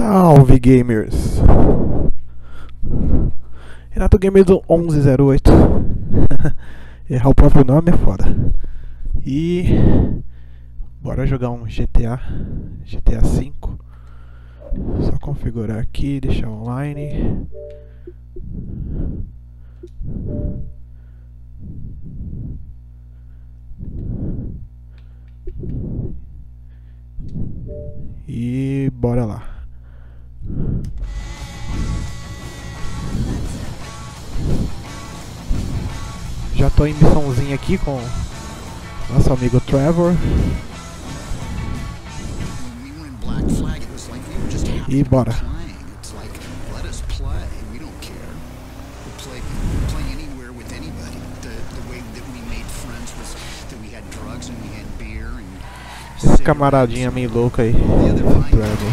Salve gamers! Renato Gamer do 1108. Errar o próprio nome é foda. E bora jogar um GTA V. Só configurar aqui, deixar online. E bora lá. Já tô em missãozinha aqui com nosso amigo Trevor. E bora. Esse camaradinha meio louco aí, Trevor.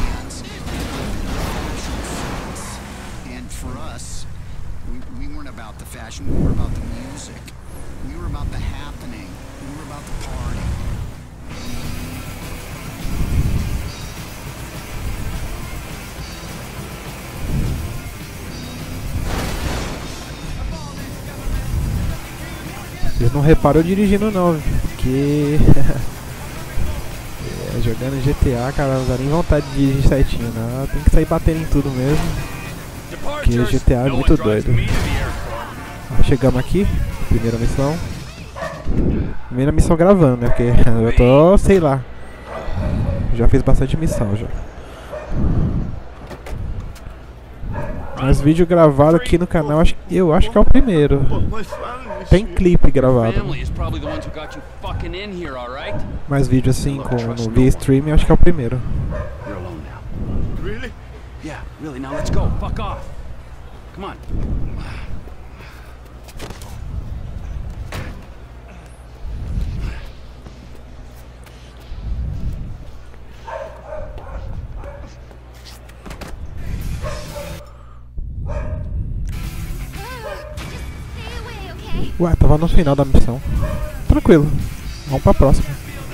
Vocês não reparam eu dirigindo não, porque jogando GTA, cara, não dá nem vontade de dirigir certinho, não. Tem que sair batendo em tudo mesmo, porque GTA é muito doido. Chegamos aqui, primeira missão. Primeira missão gravando, né, porque eu tô, sei lá, já fiz bastante missão já. Mas vídeo gravado aqui no canal, eu acho que é o primeiro. Tem clipe gravado. Mas vídeo assim, no via stream, eu acho que é o primeiro. Ué, tava no final da missão. Tranquilo, vamos pra próxima.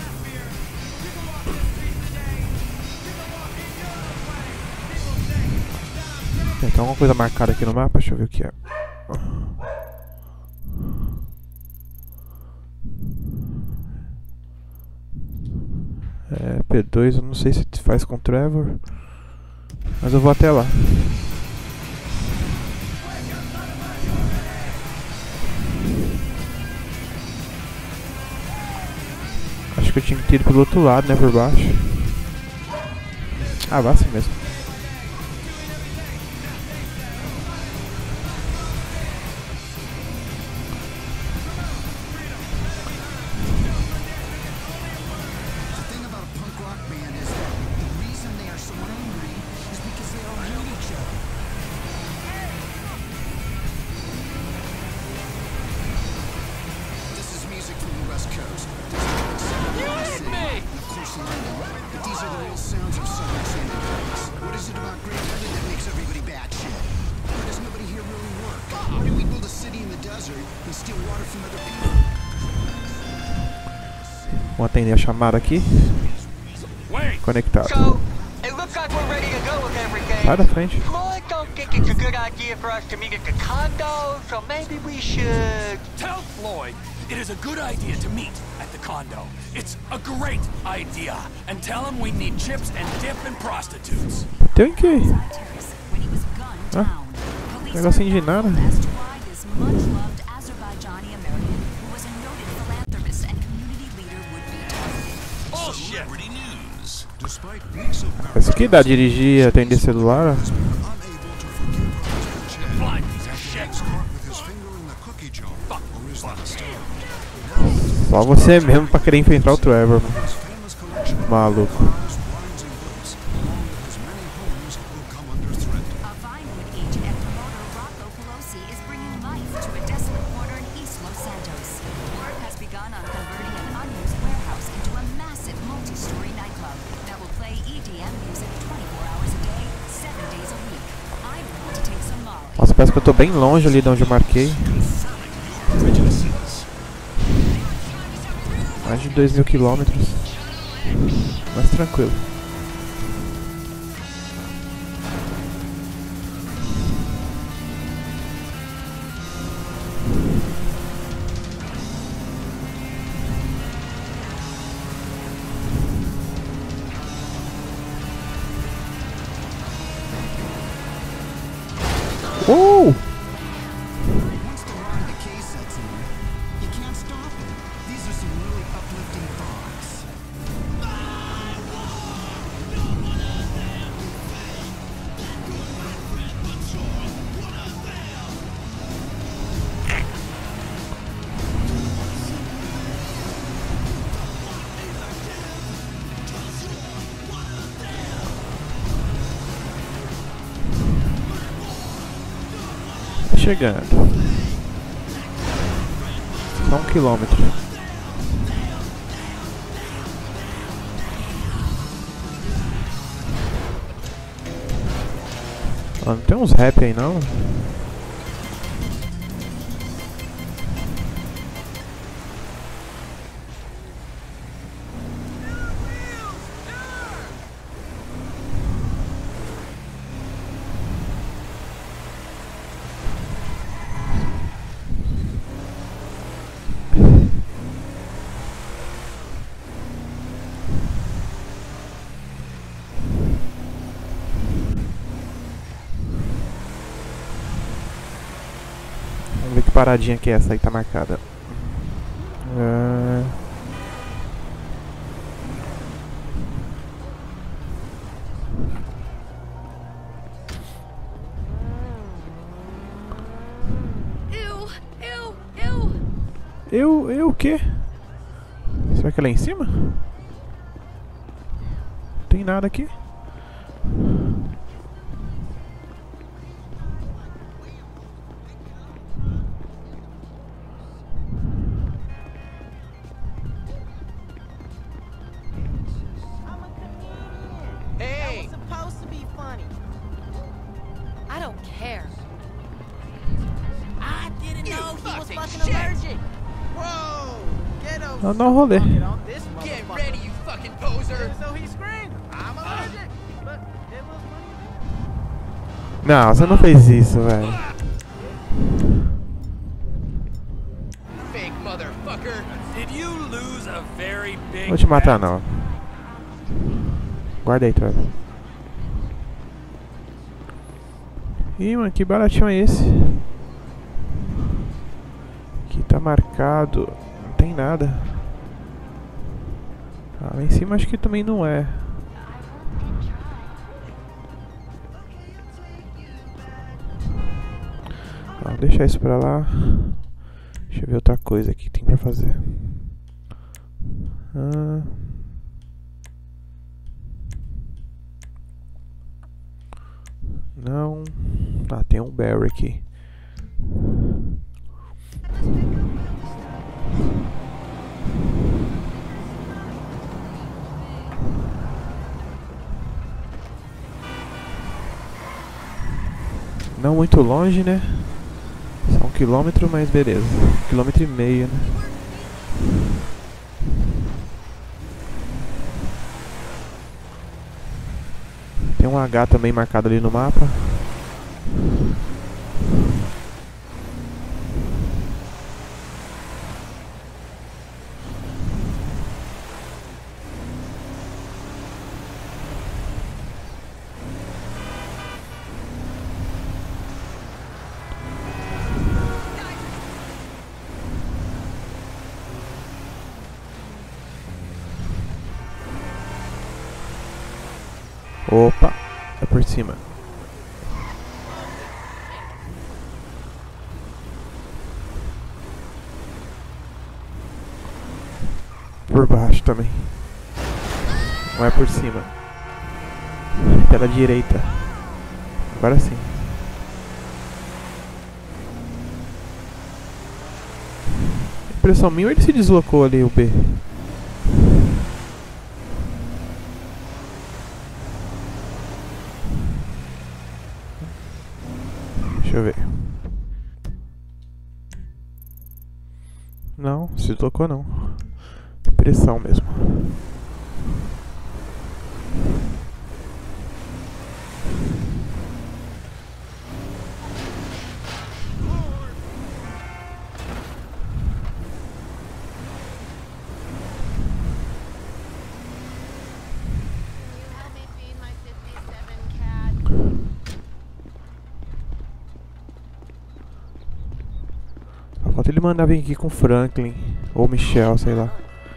Tem alguma coisa marcada aqui no mapa? Deixa eu ver o que é. P2, eu não sei se faz com Trevor, mas eu vou até lá. Acho que eu tinha que ter ido pro outro lado, né, por baixo. Ah, vai assim mesmo. Vamos atender a chamada aqui. Conectado. Sai da frente. Tell Floyd it is a good idea to meet at the condo. It's a great idea. And tell him we need chips and dip and prostitutes. Tem que... negocinho de nada. Isso aqui dá dirigir, atender celular. Só você mesmo pra querer enfrentar o Trevor, maluco. Nossa, parece que eu tô bem longe ali de onde eu marquei. Mais de 2.000 quilômetros. Mas tranquilo. chegando. Só 1 quilômetro. Não tem uns rap aí não? Vamos ver que paradinha que é essa aí, tá marcada. Eu o quê? Será que é lá em cima? Não tem nada aqui. Não dá um rolê. Não, você não fez isso, velho. Vou te matar não. Guarda aí, Trevor. Ih, mano, que baratinho é esse? Aqui tá marcado. Não tem nada. Ah, lá em cima acho que também não é. Ah, vou deixar isso pra lá. Deixa eu ver outra coisa aqui que tem pra fazer. Não. Ah, tem um berry aqui. Não muito longe, né? Só 1 quilômetro, mas beleza. 1,5 quilômetro, né? Tem um H também marcado ali no mapa. Opa, é por cima. Por baixo também. Não é por cima. Pela direita. Agora sim. Impressão minha, ou ele se deslocou ali, o B? Deixa eu ver. Não, se tocou não. Impressão mesmo. Falta ele mandar vir aqui com Franklin ou Michelle, sei lá.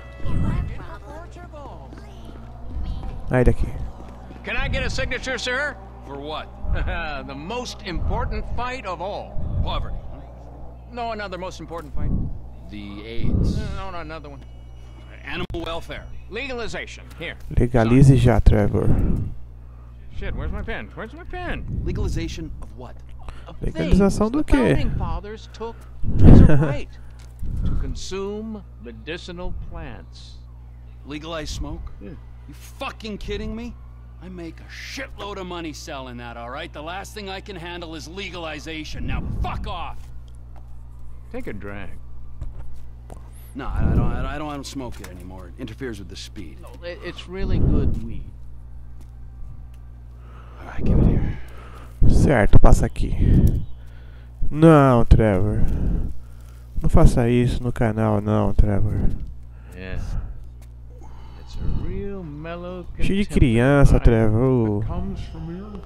Aí daqui. Can I get a signature, sir? For what? The most important fight of all. Poverty. No, another most important fight. The AIDS. No, no, another one. Animal welfare. Legalization. Here. Legalize já, Trevor. Shit, where's my pen? Where's my pen? Legalization of what? Legalização do quê? The founding fathers took as a right to consume medicinal plants. Legalize smoke? Yeah. You fucking kidding me? I make a shitload of money selling that, all right? The last thing I can handle is legalization. Now fuck off. Take a drag. No, I don't smoke it anymore. It interferes with the speed. No, it's really good weed. All right, give it here. Certo, passa aqui. Não, Trevor. Não faça isso no canal, não, Trevor. Yeah. It's a real mellow. Cheio de criança, Trevor. Comes from here.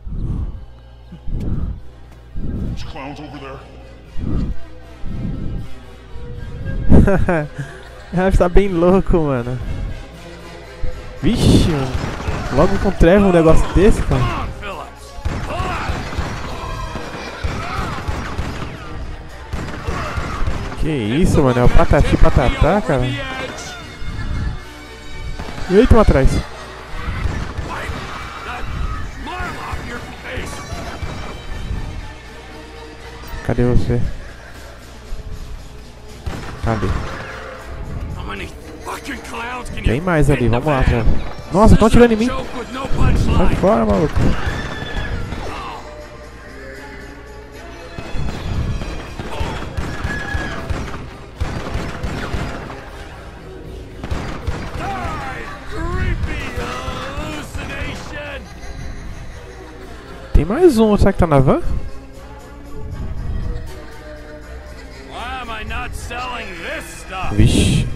Those clowns over there. Rafa tá bem louco, mano. Vixe, mano. Logo com o Trevor um negócio desse, cara. Come on, Phillips. Que isso, mano. É o patati patatá, cara. E aí, tamo atrás. Cadê você? Cadê? Tem mais ali, vamos lá, Trevor. Nossa, estão atirando em mim. Sai fora, maluco. Tem mais um, será que tá na van? Vixe.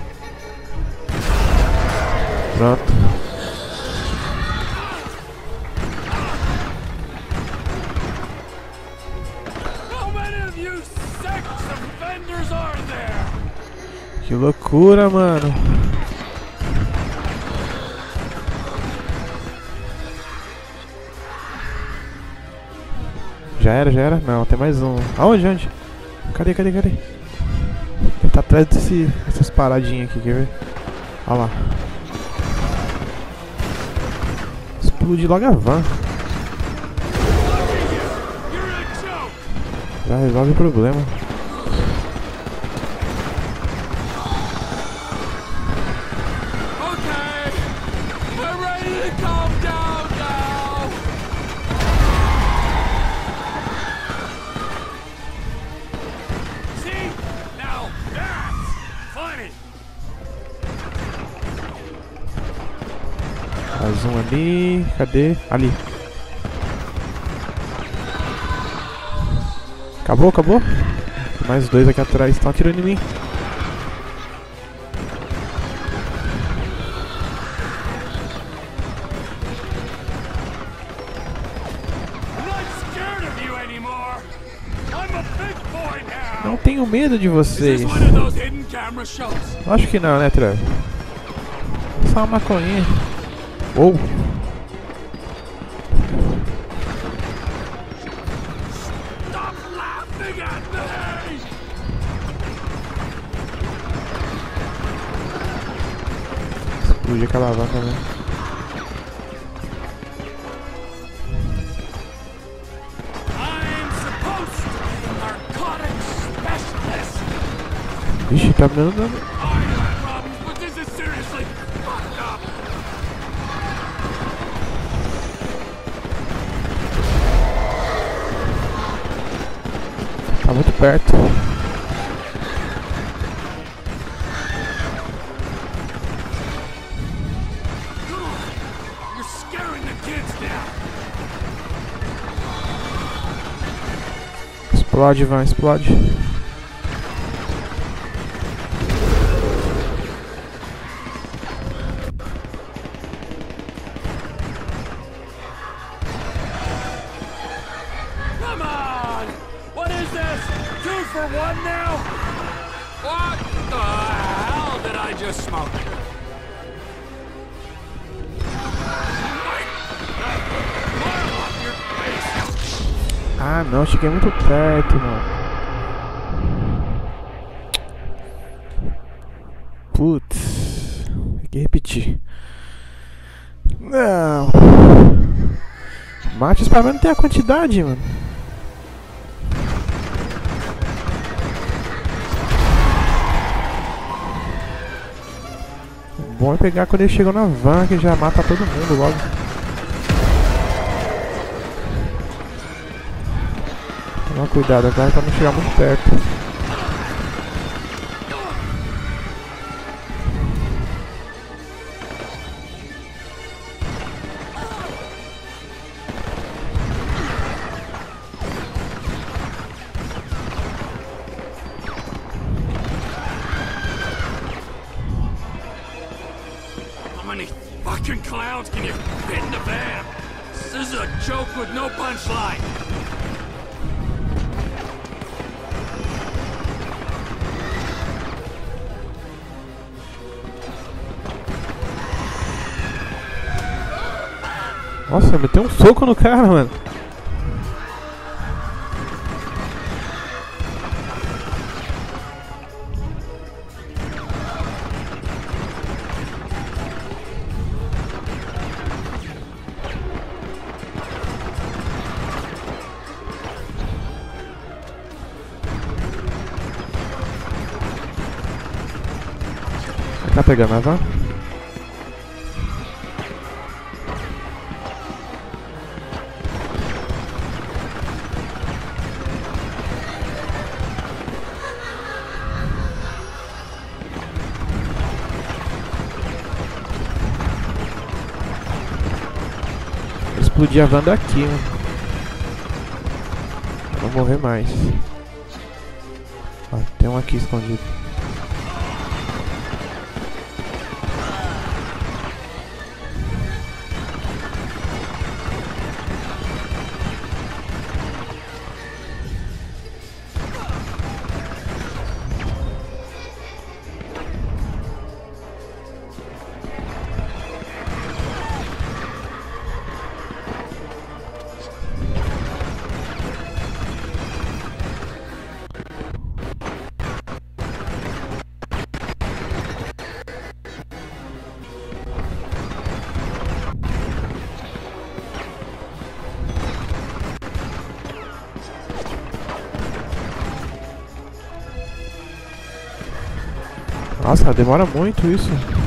Pronto. Que loucura, mano. Já era, já era? Não, tem mais um. Aonde, onde? Cadê? Ele tá atrás dessas paradinhas aqui, quer ver? Olha lá. Explode logo a van. Já resolve o problema. Mais um ali. Cadê? Ali. Acabou? Tem mais dois aqui atrás. Estão atirando em mim. Não tenho medo de vocês. Acho que não, né, Trevor? Só uma maconhinha. Uou! Explodiu aquela van também. Ixi, tá me dando dano. Tá muito perto. Explode, vai, explode. For one now? What the hell did I just smoke? Ah não, cheguei muito perto, mano. Putz, tem que repetir. Não. Mate, para não ter a quantidade, mano. bom é pegar quando eles chegam na van, que já mata todo mundo logo. Toma cuidado agora pra não chegar muito perto. How many fucking clowns can you fit in the van? This is a joke with no punchline. Nossa, meteu um soco no cara, mano. Tá pegando a van? Explodir a van daqui, mano. Vou morrer mais. Ó, tem um aqui escondido. Nossa, demora muito isso.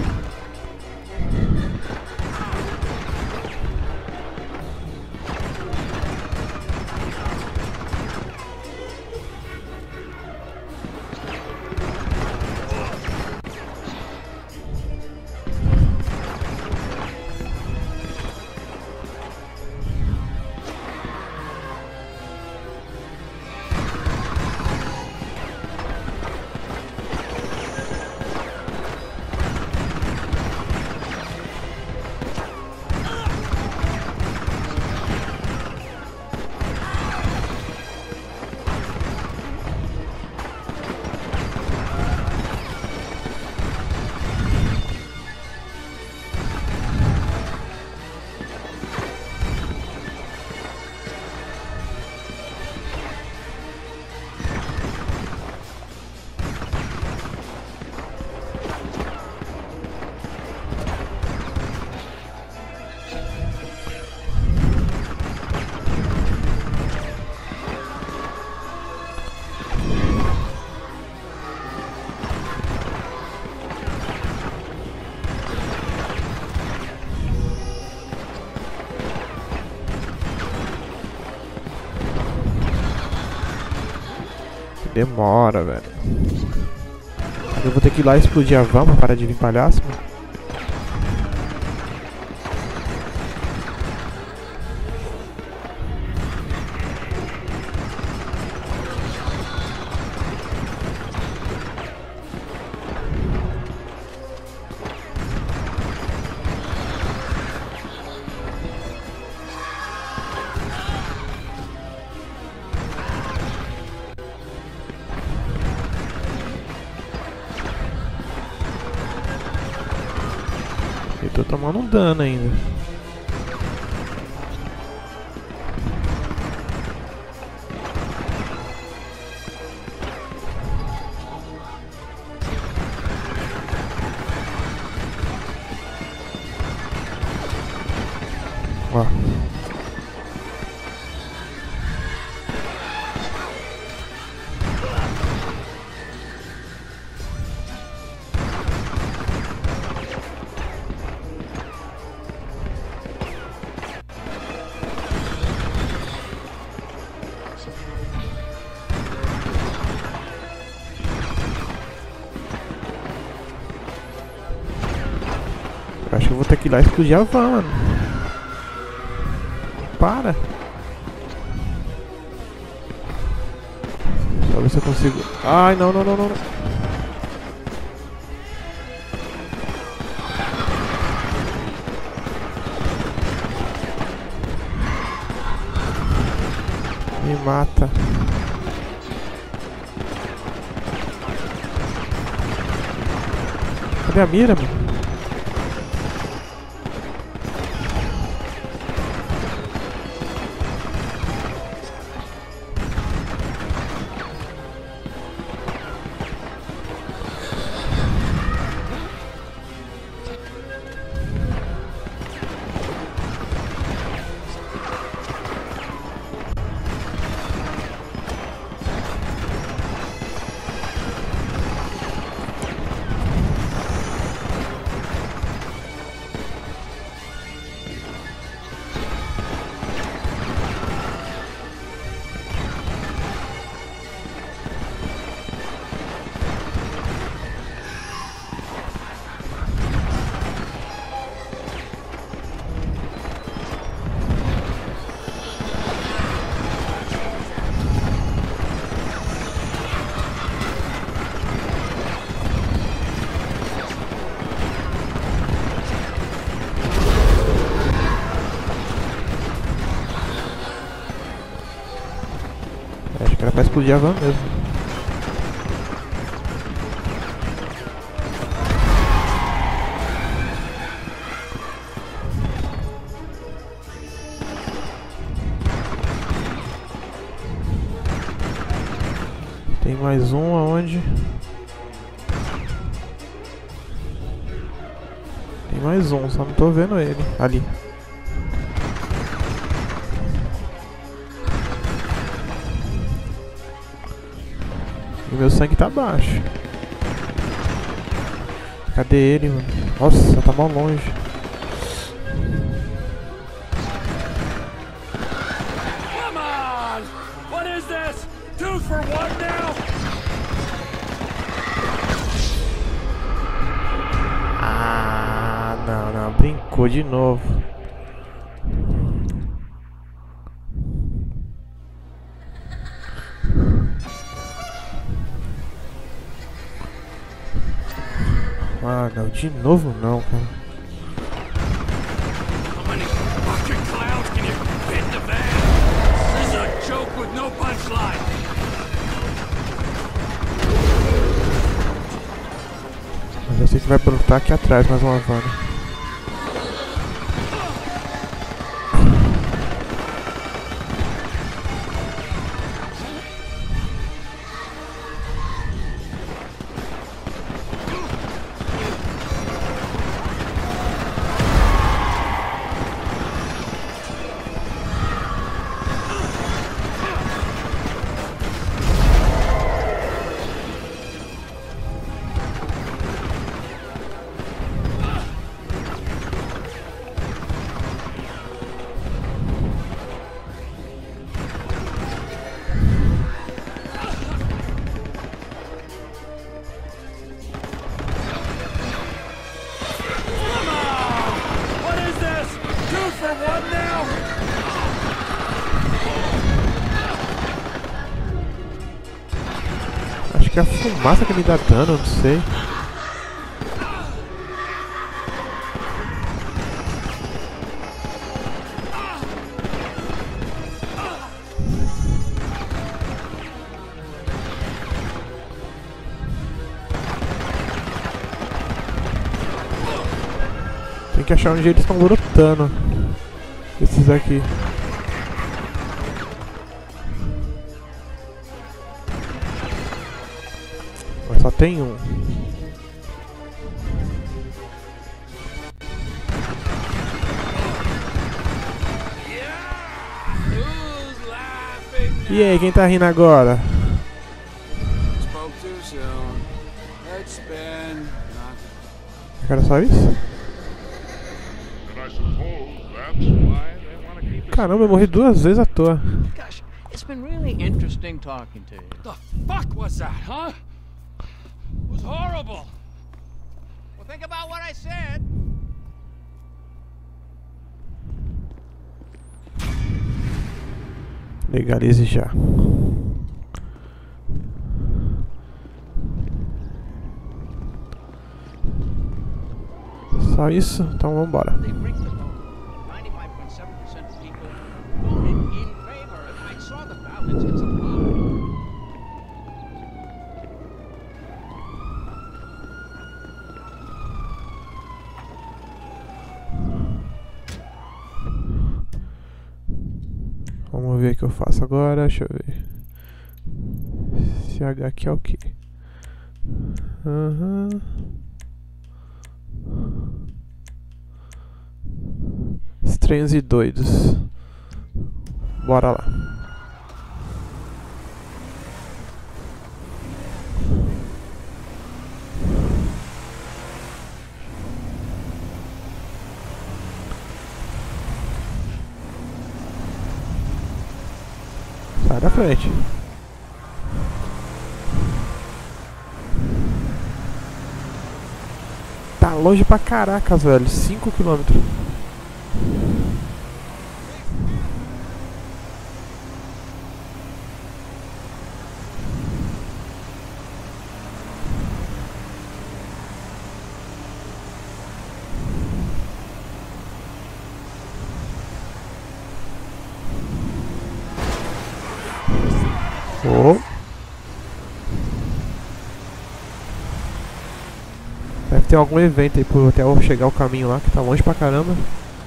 Demora, velho. Eu vou ter que ir lá explodir a van pra parar de vir palhaço, mano. Eu tô tomando um dano ainda. Ó. Acho que eu vou ter que ir lá explodir a van, mano. Para. Só ver se eu consigo. Ai, não, não, não, não. Me mata. Cadê a mira, mano? Acho que era pra explodir a van mesmo. Tem mais um aonde? Tem mais um, só não tô vendo ele. Ali. E meu sangue tá baixo. Cadê ele, mano? Nossa, tá mal longe. Come on! What is this? 2 for 1 now? Ah, não, não, brincou de novo. Ah, não, de novo não, cara. How many fucking clowns can you fit in the van? This is a joke with no punchline. Mas eu sei que vai brotar aqui atrás mais uma van. Acho que é a fumaça que me dá dano, não sei. Tem que achar onde eles estão brotando. Esses aqui. Mas só tem um. E aí, quem tá rindo agora? Era só isso? Caramba, eu morri 2 vezes à toa. Gosh, it's been really interesting talking to you. The fuck was that, huh? It was horrible. Well, think about what I said. Legalize já. Só isso? Então vambora. They rigged the vote. 95.7% of people voted in favor. I saw the ballots. It's a lie. Vamos ver o que eu faço agora. Deixa eu ver. CH aqui é o quê? Estranhos e doidos. Bora lá. Sai da frente. Tá longe pra caracas, velho. 5 km. Oh. Deve ter algum evento aí por até eu chegar o caminho lá, que tá longe pra caramba.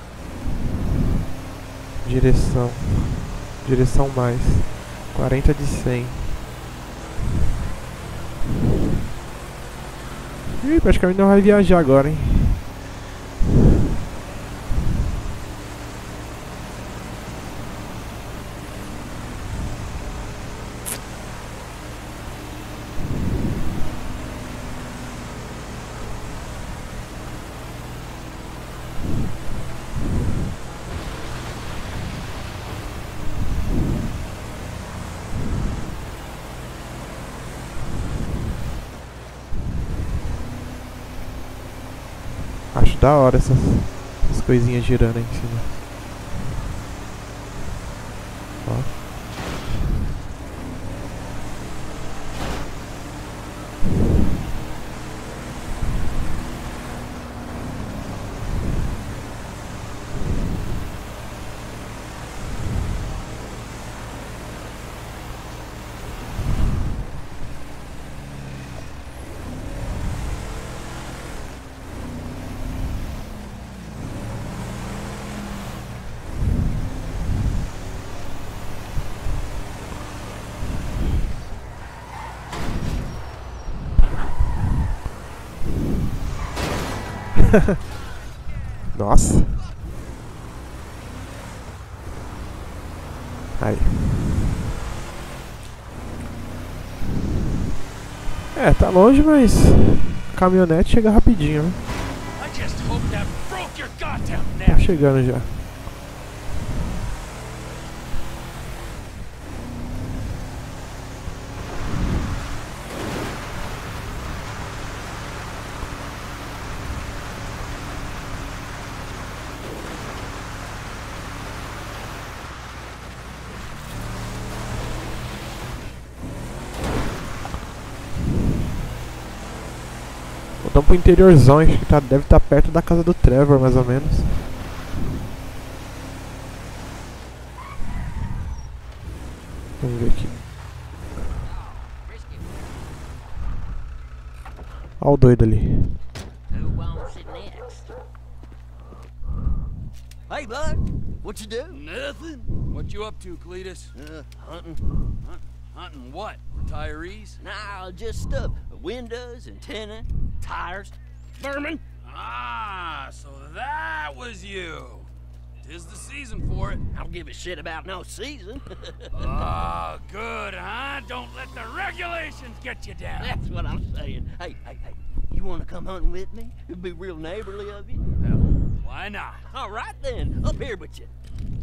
Direção. Direção mais. 40 de 100. Ih, praticamente não vai viajar agora, hein. Acho da hora essas coisinhas girando aí em cima. Ó. Nossa. Aí. É, tá longe, mas a caminhonete chega rapidinho, né? I just hope that broke your goddamn Tá neck. chegando já. Voltamos pro interiorzão, acho que deve estar perto da casa do Trevor, mais ou menos. Vamos ver aqui. Olha o doido ali. Who wants it next? Hey, bud, what you do? Nothing. What you up to, Cletus? Hunting. Hunting what? Retirees? Nah, just stuff. Windows, antenna, tires. Vermin? Ah, so that was you. 'Tis the season for it. I don't give a shit about no season. Oh, good, huh? Don't let the regulations get you down. That's what I'm saying. Hey, you want to come hunting with me? It'd be real neighborly of you. Hell, why not? All right then, up here with you.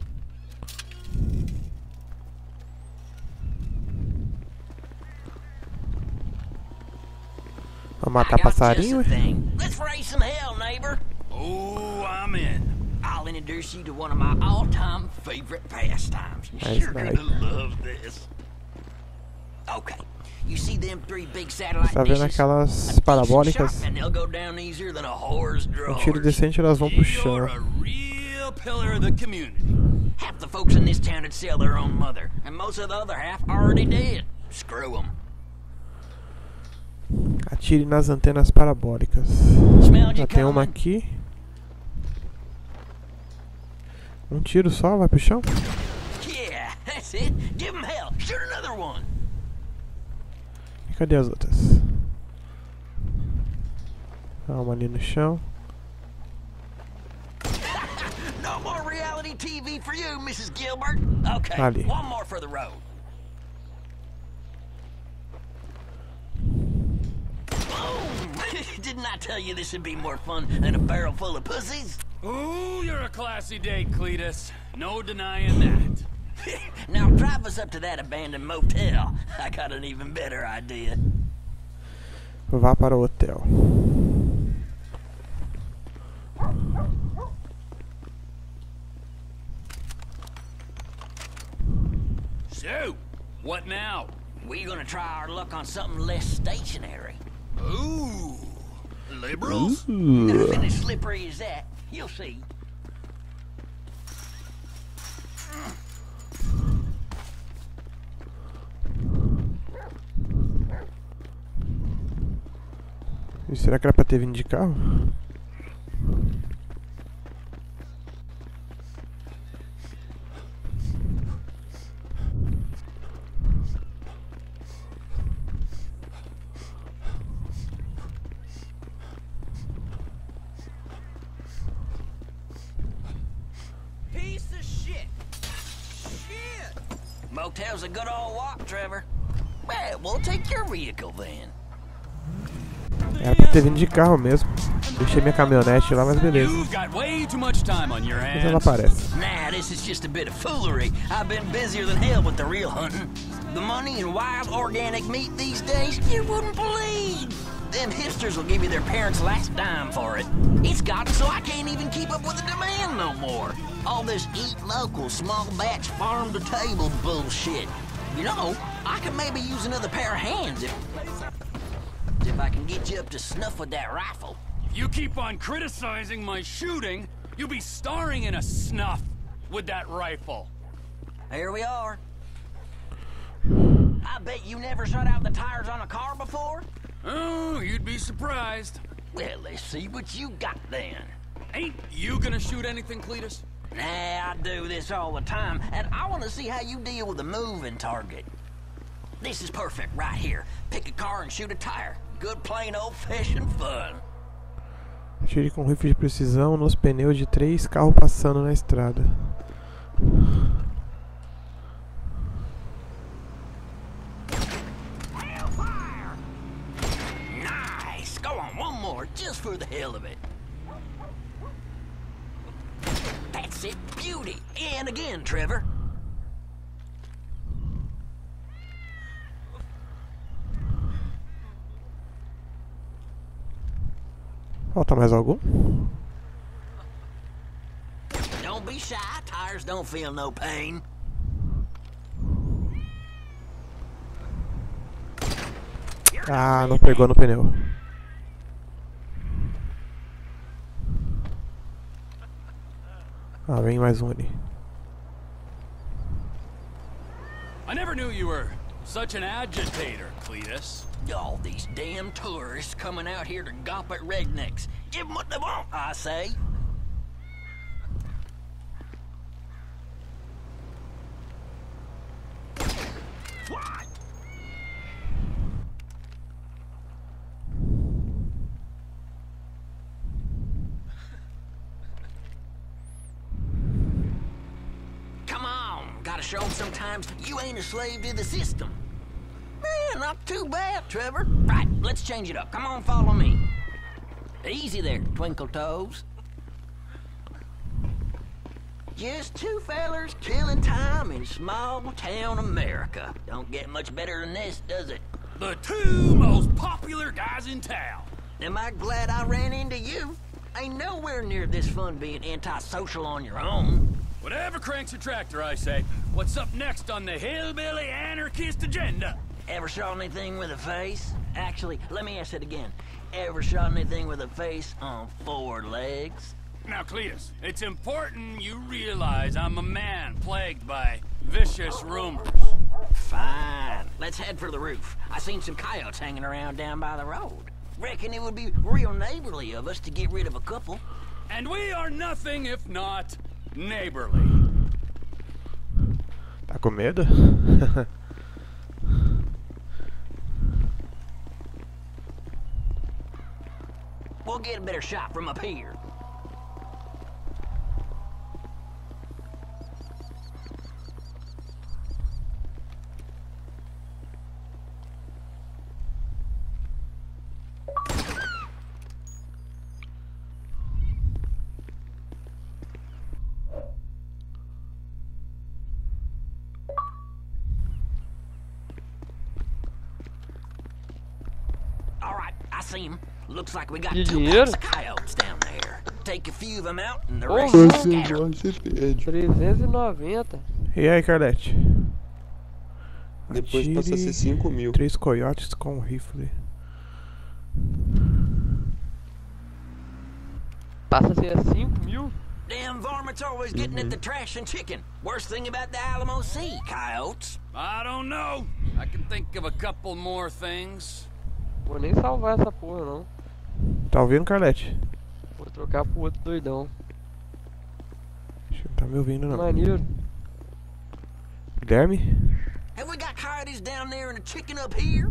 Vamos matar passarinho? Just a thing. Let's raise some hell, neighbor. Oh, I'm in. I'll introduce introduce you to one of my all-time favorite pastimes. Nice, You're nice. gonna love this. Okay, you see them 3 big satellite Tá vendo dishes? aquelas A decent parabólicas? shot and they'll go down easier than a whore's Um tiro drawers. decente elas vão pro You're chão. a real pillar of the community. Half the folks in this town would sell their own mother, and most of the other half already dead. Screw them. Atire nas antenas parabólicas. Smelled Já you tem uma coming. aqui. Um tiro só, vai pro chão. Yeah, that's it. Give 'em hell. Shoot another one. E cadê as outras? Uma ali no chão. No more reality TV for you, Mrs. Gilbert. Okay, Ali. one more for the road. Boom! Didn't I tell you this would be more fun than a barrel full of pussies? Ooh, you're a classy date, Cletus. No denying that. Now drive us up to that abandoned motel. I got an even better idea. Vá para o hotel. So, what now? We're gonna try our luck on something less stationary. Ooh, liberals? Nothing as slippery as that. You'll see. E será que era pra ter vindo de carro? Piece of shit. Shit. Motel's a good old walk, Trevor. Well, we'll take your vehicle then. Era pra ter vindo de carro mesmo. Deixei minha caminhonete lá, mas beleza. You've got way too much time on your Mas ela hands. aparece. Nah, this is just a bit of foolery. I've been busier than hell with the real hunting. The money in wild organic meat these days, you wouldn't believe. Them hipsters will give you their parents' last dime for it. It's gotten so I can't even keep up with the demand no more. All this eat local, small batch, farm to table bullshit. You know, I could maybe use another pair of hands if I can get you up to snuff with that rifle. If you keep on criticizing my shooting, you'll be starring in a snuff with that rifle. Here we are. I bet you never shut out the tires on a car before? Oh, you'd be surprised. Well, let's see what you got then. Ain't you gonna shoot anything, Cletus? Nah, I do this all the time, and I want to see how you deal with a moving target. This is perfect right here. Pick a car and shoot a tire. Good plain old-fashioned fun. Atire com rifle de precisão nos pneus de 3 carros passando na estrada. Hellfire! Nice! Go on, one more, just for the hell of it. That's it, beauty. And again, Trevor. Falta mais algum? Don't be shy, tires don't feel no pain. Ah, não pegou no pneu. Ah, vem mais um ali. I never knew you were such an agitator, Cletus. All these damn tourists coming out here to gawp at rednecks. Give them what they want, I say. What? Come on, gotta show 'em sometimes you ain't a slave to the system. Man, not too bad, Trevor. Right, let's change it up. Come on, follow me. Easy there, Twinkle Toes. Just two fellers killing time in small town America. Don't get much better than this, does it? The two most popular guys in town. Am I glad I ran into you? Ain't nowhere near this fun being antisocial on your own. Whatever cranks your tractor, I say. What's up next on the hillbilly anarchist agenda? Ever shot anything with a face? Actually, let me ask it again. Ever shot anything with a face on 4 legs? Now, Cletus, it's important you realize I'm a man plagued by vicious rumors. Fine. Let's head for the roof. I seen some coyotes hanging around down by the road. Reckon it would be real neighborly of us to get rid of a couple. And we are nothing if not neighborly. Tá com medo? We'll get a better shot from up here. All right, I see him. Looks like we got 2 packs of coyotes down there. Take a few of them out and the rest will scatter. 390. E aí, Carlete? Depois passa a ser 5.000. 3 coiotes com rifle. Passa a ser 5.000? Damn varmints always getting at the trash and chicken. Worst thing about the Alamo Sea, coyotes. I don't know. I can think of a couple more things. Vou nem salvar essa porra, não. Tá ouvindo, Carlete? Vou trocar pro outro doidão. Acho que não tá me ouvindo, não. Maneiro. Guilherme? Have we got coyotes down there and a chicken up here?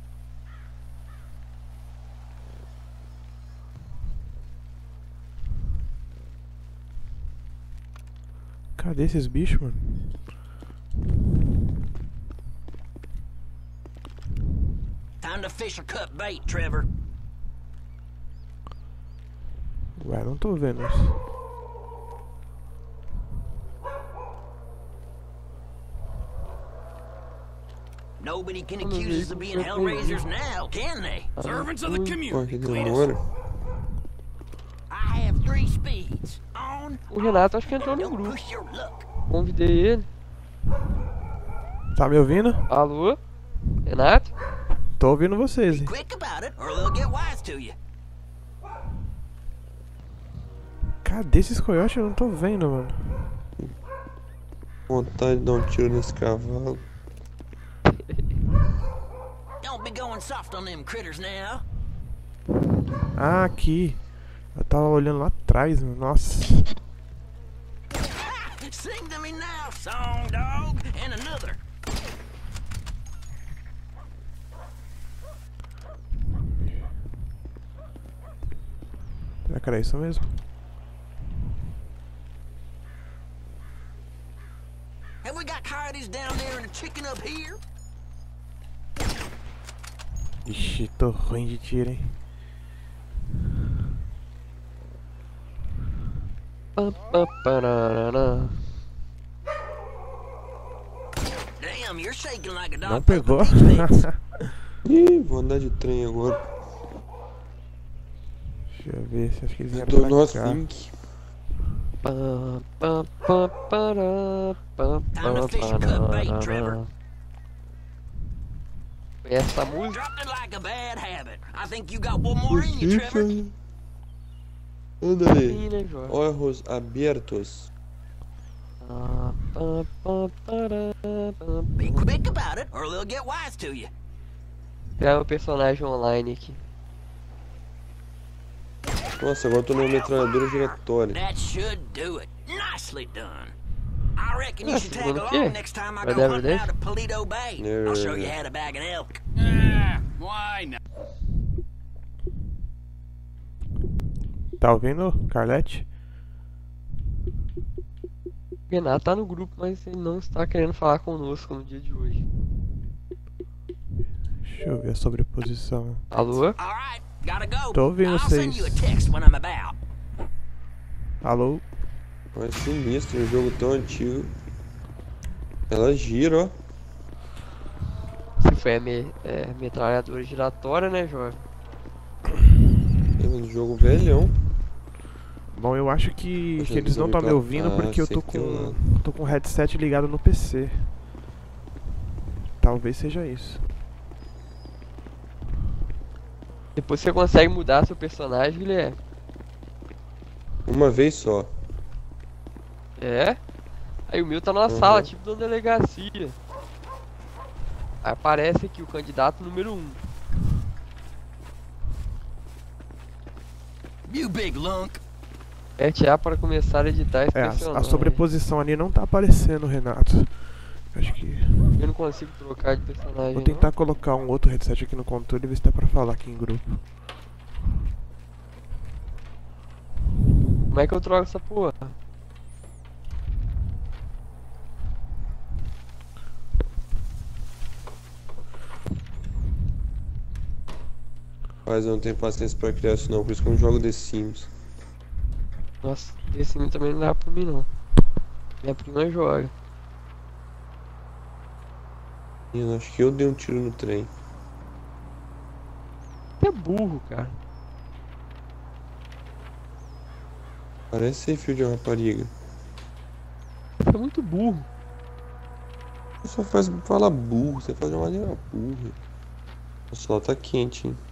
Cadê esses bichos, mano? Time to fish or cut bait, Trevor. Ué, não tô vendo isso. Nobody can accuse us of being hellraisers now, can they? Servants of the Pô, que community, Cletus. demora. I have 3 speeds. On, O Renato acho que entrou no don't grupo. push your luck. Convidei ele. Tá me ouvindo? Alô? Renato? Tô ouvindo vocês, hein? Quick about it, or they'll get wise to you. Cadê esses coiotes? Eu não tô vendo, mano. Vontade de dar um tiro nesse cavalo. Don't be going soft on them critters now. Ah, aqui. Eu tava olhando lá atrás, mano. Nossa. Sing to me now, song dog, and another. Será que era isso mesmo? Have we got coyotes down there and a chicken up here? Ixi, tô ruim de tiro, hein? Damn, you're shaking like a Não dog. pegou? Ih, vou andar de trem agora. Deixa eu ver se acho que eles vieram Tô pra no cá. Think. Time to fish or cut bait, Trevor. Essa música? Dropped it like a bad habit. I think you got one more in you, Trevor. Anda aí. Sim, né, Jorge? Olhos abertos. Be quick about it, or they'll get wise to you. Criar um personagem online aqui. Nossa, agora tô numa metralhadora giratória. That should do it. Nicely done. I reckon you Ah, should tag segundo o quê? along next time I Vai go dar hunting verdade? out at Paleto Bay. I'll show you how to bag an elk. Why not? Tá ouvindo, Carlete? O Renato tá no grupo, mas ele não está querendo falar conosco no dia de hoje. Deixa eu ver a sobreposição. Alô? All right, gotta go. Tô ouvindo I'll send vocês. you a text when I'm about. Alô? É sinistro, um jogo tão antigo. Ela gira, ó. Se foi a metralhadora giratória, né, Jorge? É um jogo velhão. Bom, eu acho que eles não estão me ouvindo porque eu tô com o headset ligado no PC. Talvez seja isso. Depois você consegue mudar seu personagem, Guilherme. Uma vez só. É? Aí o meu tá numa sala, tipo de uma delegacia. Aí aparece aqui o candidato número 1. You big lunk. Aperte A para começar a editar esse personagem. A sobreposição ali não tá aparecendo, Renato. Acho que... Eu não consigo trocar de personagem. Vou tentar colocar um outro headset aqui no controle e ver se dá pra falar aqui em grupo. Como é que eu troco essa porra? Mas eu não tenho paciência pra criar isso não, por isso que eu não jogo The Sims. Nossa, esse também não dá pra mim não. Minha prima joga. Eu acho que eu dei um tiro no trem. Você é burro, cara. Parece ser fio de uma rapariga. Você é muito burro. Você só fala burro, você faz de uma maneira burra. O sol tá quente, hein?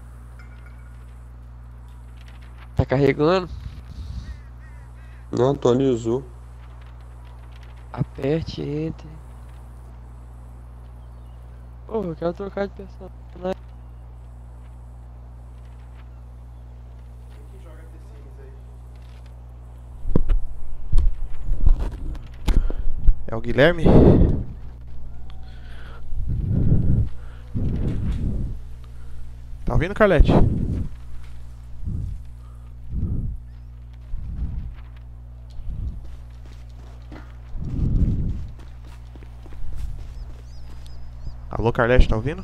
Tá carregando? Não atualizou. Aperte Enter. Pô, eu quero trocar de personagem. É o Guilherme? Tá ouvindo, Carlete? Alô, Carlete, tá ouvindo?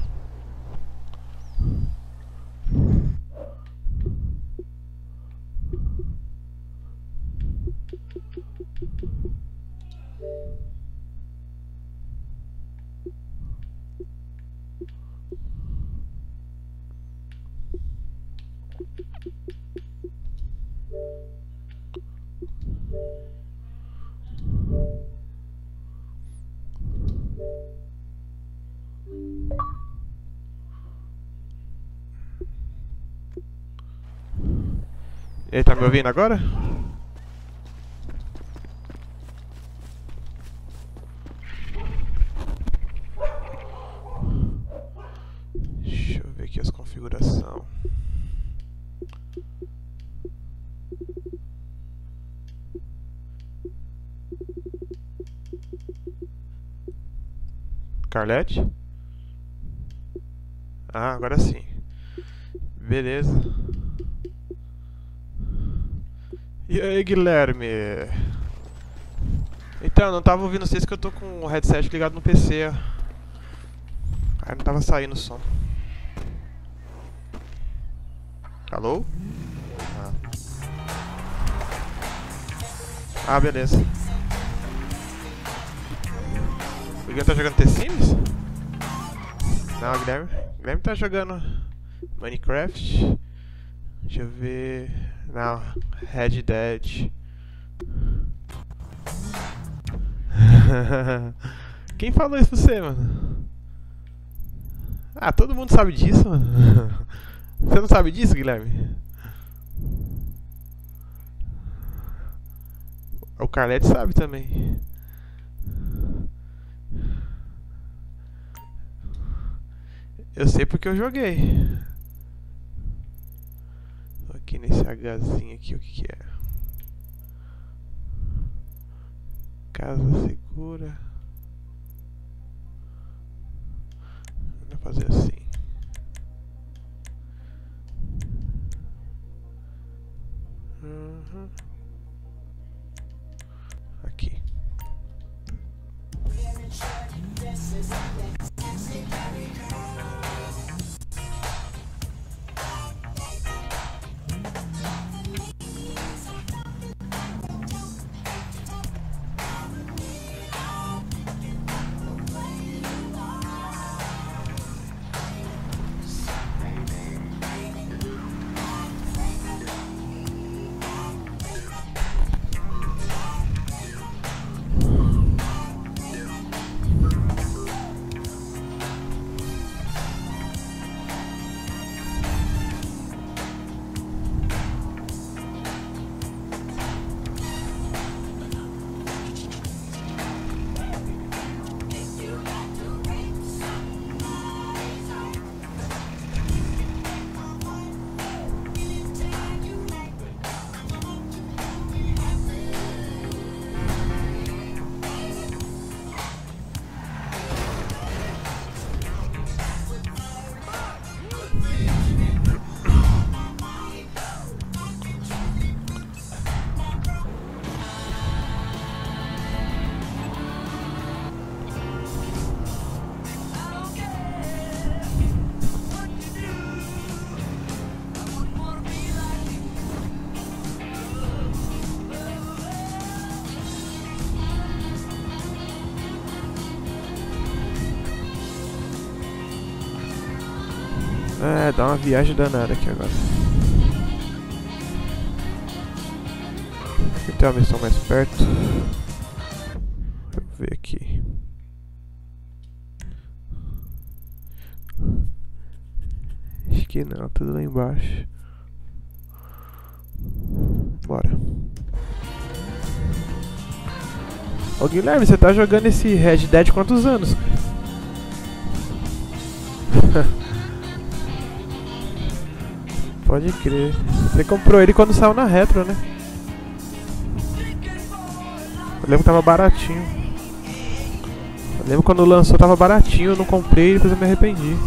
Ele tá me ouvindo agora? Deixa eu ver aqui as configurações. Carlete? Ah, agora sim. Beleza. E aí, Guilherme? Então, não tava ouvindo vocês que eu tô com o headset ligado no PC. Aí não tava saindo o som. Alô? Ah, beleza. O Guilherme tá jogando The Sims? Não, o Guilherme tá jogando Minecraft. Deixa eu ver... Não, Red Dead. Quem falou isso pra você, mano? Ah, todo mundo sabe disso, mano. Você não sabe disso, Guilherme? O Carlete sabe também. Eu sei porque eu joguei. Aqui nesse Hzinho aqui, o que que é? Casa segura. Vou fazer assim. Aqui. É, dá uma viagem danada aqui agora. Aqui tem uma missão mais perto. Deixa eu ver aqui. Acho que não, tudo lá embaixo. Bora. Ô Guilherme, você tá jogando esse Red Dead quantos anos? Pode crer. Você comprou ele quando saiu na Retro, né? Eu lembro que tava baratinho. Eu lembro quando lançou tava baratinho, eu não comprei e depois eu me arrependi.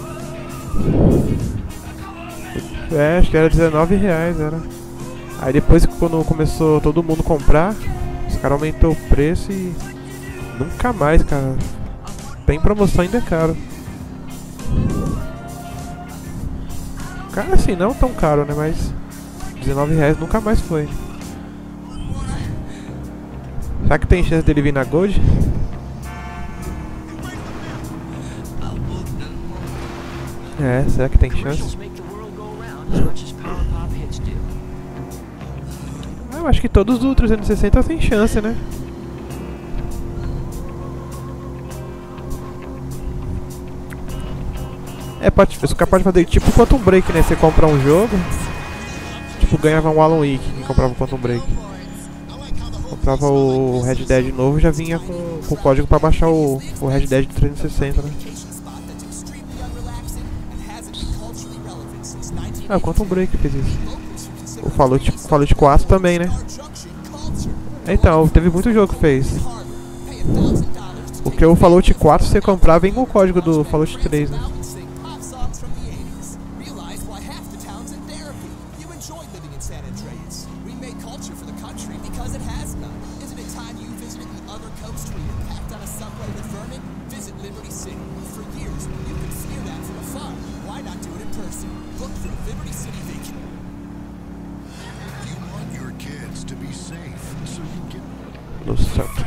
É, acho que era R$19, era. Aí depois quando começou todo mundo comprar, os caras aumentou o preço e nunca mais, cara. Tem promoção, ainda é caro. Cara, assim, não tão caro, né? Mas R$19 nunca mais foi. Será que tem chance dele vir na Gold? É, será que tem chance? Eu acho que todos do 360 tem chance, né? É, você pode fazer tipo Quantum Break, né? Você compra um jogo, tipo, ganhava um Alan Wake quem comprava o Quantum Break. Comprava o Red Dead novo, já vinha com o código pra baixar o Red Dead 360, né? Ah, o Quantum Break fez isso. O Fallout 4 também, né? Então, teve muito jogo que fez. Porque o Fallout 4 você comprar vem com o código do Fallout 3, né? Los Santos.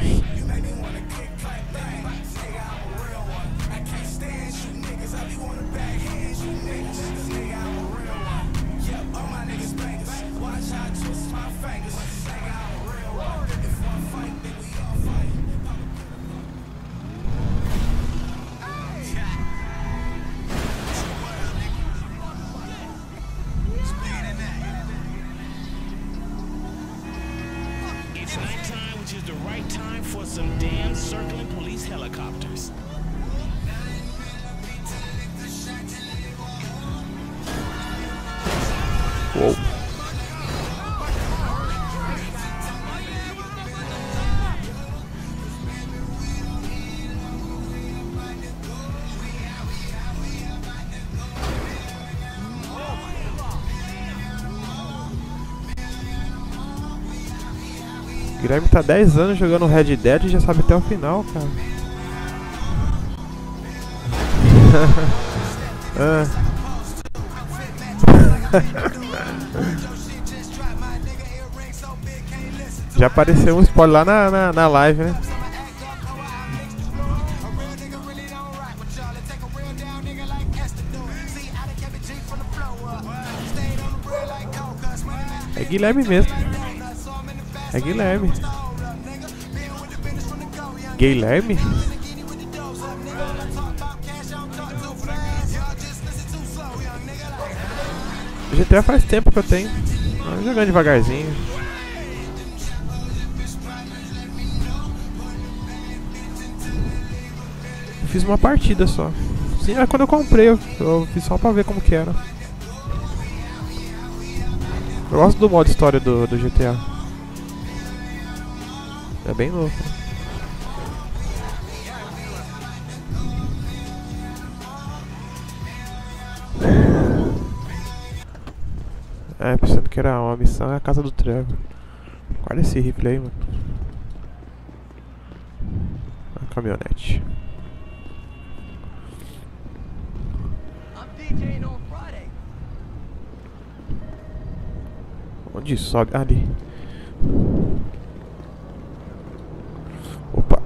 It's nighttime, which is the right time for some damn circling police helicopters. Uou. Guilherme tá 10 anos jogando Red Dead e já sabe até o final, cara. Já apareceu um spoiler lá na live, né? É Guilherme mesmo. É Guilherme. Guilherme? GTA faz tempo que eu tenho. Tô jogando devagarzinho. Fiz uma partida só. Sim, quando eu comprei, eu fiz só pra ver como que era. Eu gosto do modo história do GTA. É bem louco. É, pensando que era uma missão, é a casa do Trevor. Olha esse rifle aí, mano. A caminhonete. Onde sobe? Ali. Opa.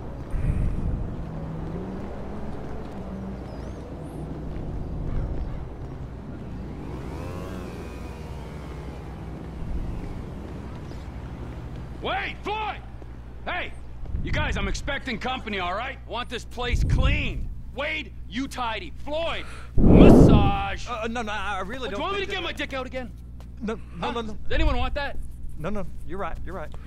Wait, Floyd! Hey! You guys, I'm expecting company, alright? I want this place clean. Wade, you tidy. Floyd, massage. No, I really Do don't. you want me to get my dick out again? No. Does anyone want that? No, you're right.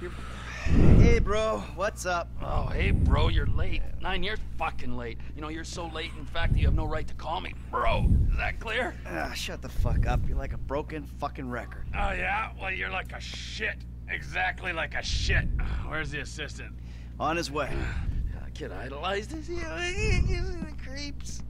Hey, bro, what's up? Oh, hey, bro, you're late. 9 years fucking late. You know, you're so late, in fact, that you have no right to call me bro. Is that clear? Shut the fuck up. You're like a broken fucking record. Oh, yeah? Well, you're like a shit. Exactly like a shit. Where's the assistant? On his way. Kid idolized us. The creeps.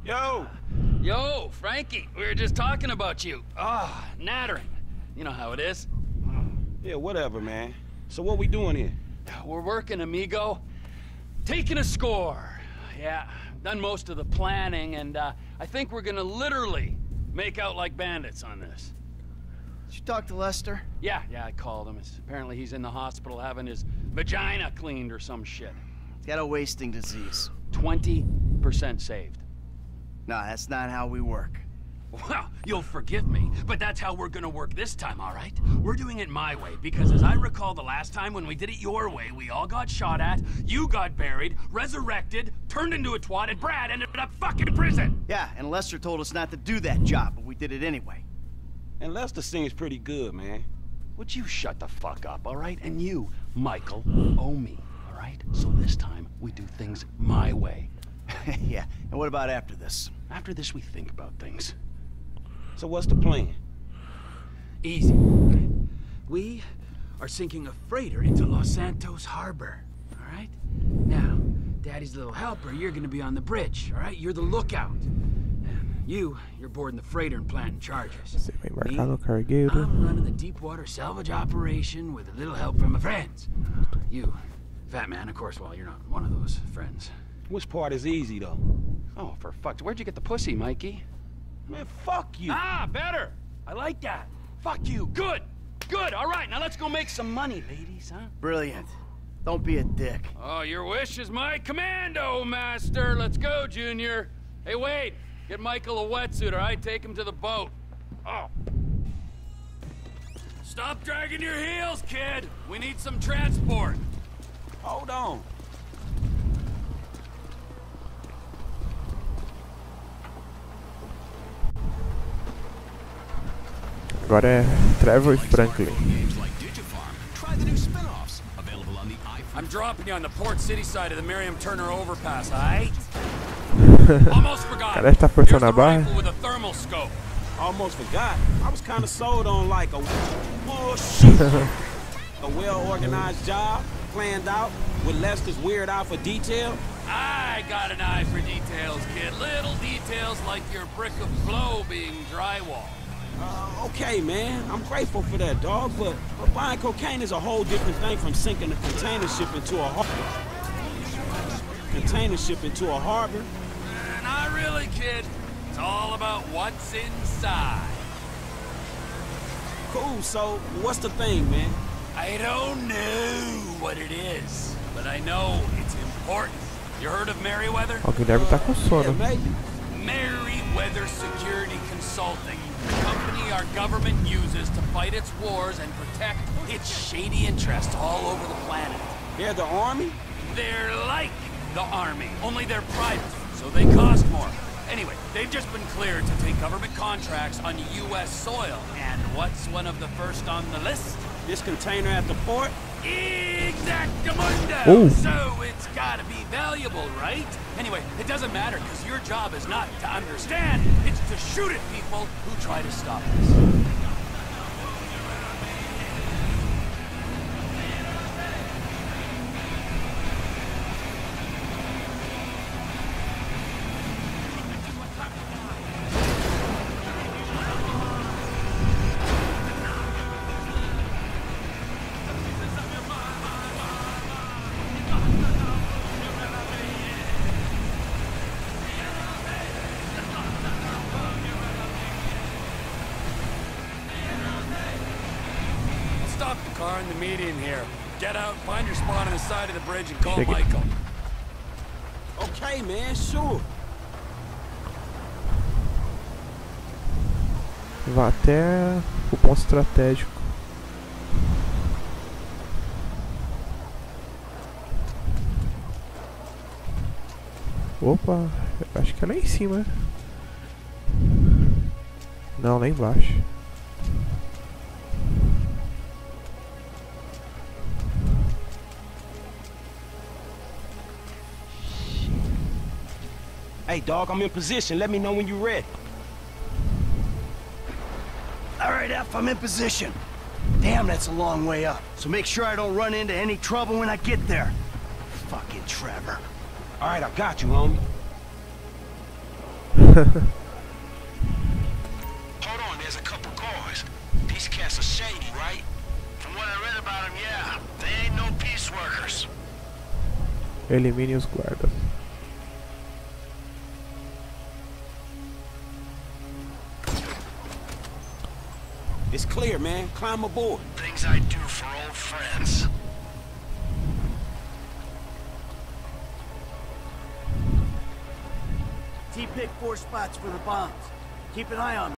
Yo, Frankie, we were just talking about you. Nattering. You know how it is. Yeah, whatever, man. So what we doing here? We're working, amigo. Taking a score. Yeah, done most of the planning, and I think we're gonna literally make out like bandits on this. Did you talk to Lester? Yeah, I called him. Apparently he's in the hospital having his vagina cleaned or some shit. He's got a wasting disease. 20% saved. No, that's not how we work. Well, you'll forgive me, but that's how we're gonna work this time, all right? We're doing it my way, because as I recall the last time when we did it your way, we all got shot at, you got buried, resurrected, turned into a twat, and Brad ended up fucking in prison! Yeah, and Lester told us not to do that job, but we did it anyway. And Lester seems pretty good, man. Would you shut the fuck up, all right? And you, Michael, owe me, all right? So this time, we do things my way. Yeah, and what about after this? After this, we think about things. So what's the plan? Easy. We are sinking a freighter into Los Santos Harbor, all right? Now, Daddy's little helper, you're gonna be on the bridge, all right? You're the lookout. You're boarding the freighter and planting charges. Me, I'm running the deep water salvage operation with a little help from my friends. You, fat man, of course, well, you're not one of those friends. Which part is easy, though? Oh, for fuck's... Where'd you get the pussy, Mikey? Man, fuck you. Better. I like that. Fuck you. Good. All right, now let's go make some money, ladies, huh? Brilliant. Don't be a dick. Oh, your wish is my commando, master. Let's go, Junior. Hey, Wade, get Michael a wetsuit, all right? Take him to the boat. Oh. Stop dragging your heels, kid. We need some transport. Hold on. Agora é Trevor Franklin. I'm dropping you on the Port City side of the Miriam Turner overpass, alright? Almost forgot. Cara, tá forçando a barra. With a thermal scope. Almost forgot. I was kind of sold on like a bullshit. A well-organized job, planned out, with Lester's weird eye for detail. I got an eye for details, kid. Little details like your brick of flow being drywall. Okay, man. I'm grateful for that, dog, but buying cocaine is a whole different thing from sinking a container ship into a harbor. Not really, kid. It's all about what's inside. Cool, so what's the thing, man? I don't know what it is, but I know it's important. You heard of Merryweather? O Guilherme tá com sono. Merryweather Security Consulting. The company our government uses to fight its wars and protect its shady interests all over the planet. They're the army? They're like the army, only they're private, so they cost more. Anyway, they've just been cleared to take government contracts on U.S. soil. And what's one of the first on the list? This container at the port? Exactamundo! Ooh. So it's gotta be valuable, right? Anyway, it doesn't matter, because your job is not to understand, it's to shoot at people who try to stop us. Stop the car in the median here. Get out, find your spot on the side of the bridge and call Michael. Okay, man, sure. Vá até o ponto estratégico. Opa, eu acho que é lá em cima. Não, lá embaixo. Hey, dog, I'm in position. Let me know when you're ready. All right, F, I'm in position. Damn, that's a long way up. So make sure I don't run into any trouble when I get there. Fucking Trevor. All right, I got you, homie. Hold on, there's a couple cars. These cats are shady, right? From what I read about them, yeah. They ain't no peace workers. Elimine os guardas. It's clear, man. Climb aboard. Things I do for old friends. T-pick 4 spots for the bombs. Keep an eye on them.